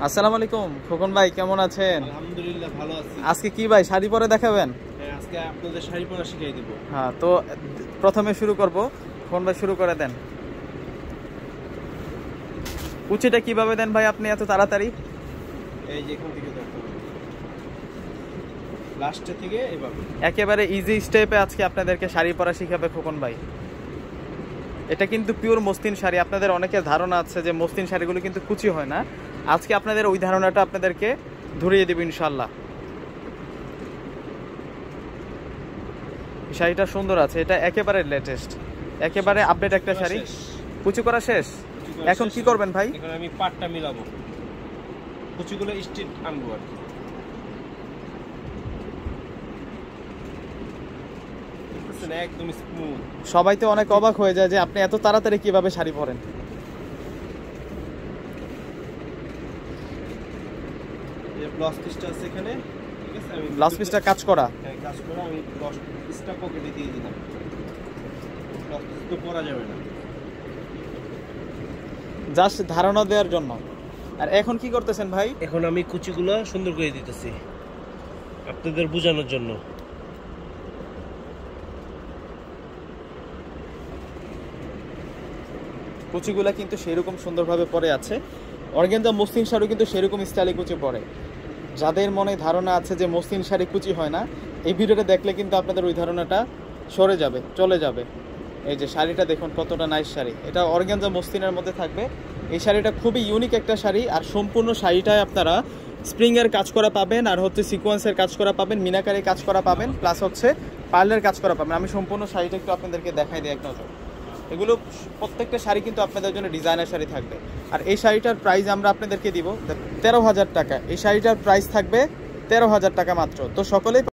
আসসালামু আলাইকুম খোকন ভাই, কেমন আছেন? আলহামদুলিল্লাহ ভালো আছি। আজকে কি ভাই শাড়ি পরে দেখাবেন? হ্যাঁ, আজকে আপনাদের শাড়ি পরা শিখিয়ে দেব। হ্যাঁ, তো প্রথমে শুরু করব। খোকন ভাই শুরু করে দেন। কুচিটা কিভাবে দেন ভাই আপনি এত তাড়াতাড়ি? এই যে এখান থেকে দেখো, লাস্টে থেকে এভাবে একেবারে ইজি স্টেপে আজকে আপনাদেরকে শাড়ি পরা শিখাবে খোকন ভাই। এটা কিন্তু পিওর মসলিন শাড়ি। আপনাদের অনেকের ধারণা আছে যে মসলিন শাড়িগুলো কিন্তু কুচি হয় না। আজকে আপনাদের ওই ধারণাটা আপনাদেরকে ধরিয়ে দেব ইনশাল্লাহ। শাড়িটা সুন্দর আছে, এটা একেবারে লেটেস্ট, একেবারে আপডেট একটা শাড়ি। কুচি করা শেষ, এখন কি করবেন ভাই? এখন আমি পাটটা মিলাবো, কুচিগুলো স্ট্রেট আনবো আর কি। একদম স্মুথ। সবাই তো অনেক অবাক হয়ে যায় যে আপনি এত তাড়াতাড়ি কিভাবে শাড়ি পরেন। এই ব্লাউজ পিসটা আছে এখানে, ঠিক আছে? আমি ব্লাউজ পিসটা কাজ করা, হ্যাঁ কাজ করা। আমি ব্লাউজ পিসটা পকেটে দিয়ে দিলাম, ব্লাউজ পিস তো পরা যাবে না, জাস্ট ধারণা দেওয়ার জন্য। আর এখন কি করতেছেন ভাই? এখন আমি কুচিগুলো সুন্দর করে দিতেছি আপনাদের বোঝানোর জন্য। কুচিগুলা কিন্তু সেরকম সুন্দরভাবে পরে আছে। অর্গানজা মসলিন শাড়ি কিন্তু সেরকম স্টাইলে কুচি পরে। যাদের মনে ধারণা আছে যে মসলিন শাড়ি কুচি হয় না, এই ভিডিওটা দেখলে কিন্তু আপনাদের ওই ধারণাটা সরে যাবে, চলে যাবে। এই যে শাড়িটা দেখুন কতটা নাইস শাড়ি, এটা অর্গানজা মসলিনের মধ্যে থাকবে। এই শাড়িটা খুবই ইউনিক একটা শাড়ি। আর সম্পূর্ণ শাড়িটায় আপনারা স্প্রিংয়ের কাজ করা পাবেন, আর হচ্ছে সিকোয়েন্সের কাজ করা পাবেন, মিনাকারি কাজ করা পাবেন, প্লাস হচ্ছে পার্লের কাজ করা পাবেন। আমি সম্পূর্ণ শাড়িটা একটু আপনাদেরকে দেখাই দিই এক নজর। এগুলো প্রত্যেকটা শাড়ি কিন্তু আপনাদের জন্য ডিজাইনার শাড়ি থাকবে। আর এই শাড়িটার প্রাইস আমরা আপনাদেরকে দিব 13,000 টাকা। এই শাড়িটার প্রাইস থাকবে 13,000 টাকা মাত্র। তো সকলেই